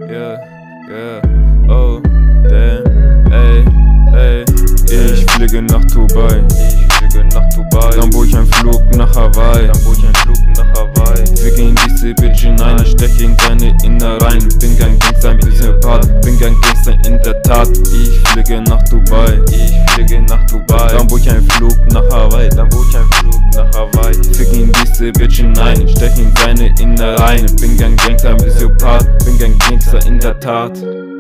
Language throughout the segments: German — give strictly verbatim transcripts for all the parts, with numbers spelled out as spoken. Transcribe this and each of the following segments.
yeah, yeah, oh, damn, ey, ey. Ich fliege nach Dubai, ich fliege nach Dubai. Dann buch ich einen Flug nach Hawaii, dann buch ich einen Flug nach Hawaii. Fliege in diese Bitch hinein, steche in seine Innereien. Bin kein Gangster, ein bisschen Part, bin kein Gangster in der Tat. Ich fliege nach Dubai, ich fliege nach Dubai. Dann buch ich einen Flug nach Hawaii, dann buch ich einen Flug nach Hawaii. Fliege in diese Bitch hinein, steche in seine Innereien. Bin kein Gangster, ein bisschen Part, bin kein Gangster in der Tat.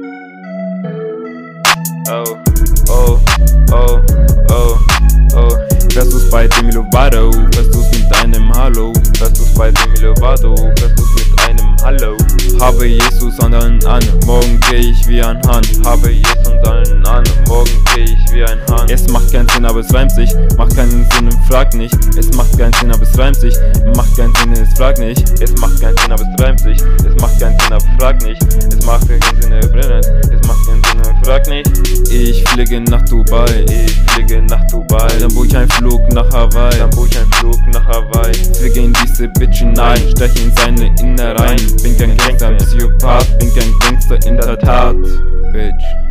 Oh, oh, oh, oh, oh. Fährst du's bei Demi Lovato, fährst du's mit einem Hallo. Fährst du's bei Demi Lovato, fährst du's mit einem Hallo. Habe Jesus an allen an, morgen geh ich wie ein Hahn. Habe Jesus an allen an, morgen geh ich wie ein Hahn. Es macht keinen Sinn, aber es reimt sich. Macht keinen Sinn, frag nicht. Es macht keinen Sinn, aber es reimt sich. Macht keinen Sinn, es frag nicht. Es macht keinen Sinn, aber es reimt sich. Es macht keinen Sinn, aber frag nicht. Es macht keinen Sinn, es brennt. Es macht keinen Sinn, aber frag nicht. Ich fliege nach Dubai, ich fliege nach Dubai. Dann buch ich einen Flug nach Hawaii, dann buch ich einen Flug nach Hawaii. Fliege in diese Bitch hinein, steche in seine Innereien. Bin kein Gangster, ein Psychopath, bin kein Gangster in der Tat, Bitch.